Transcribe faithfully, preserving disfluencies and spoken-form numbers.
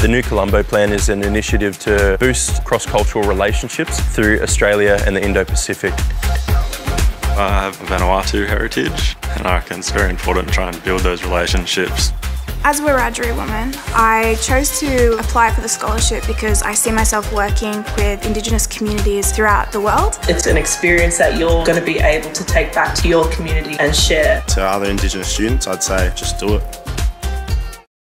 The new Colombo Plan is an initiative to boost cross-cultural relationships through Australia and the Indo-Pacific. I have Vanuatu heritage, and I reckon it's very important to try and build those relationships. As a Wiradjuri woman, I chose to apply for the scholarship because I see myself working with Indigenous communities throughout the world. It's an experience that you're going to be able to take back to your community and share. To other Indigenous students, I'd say just do it.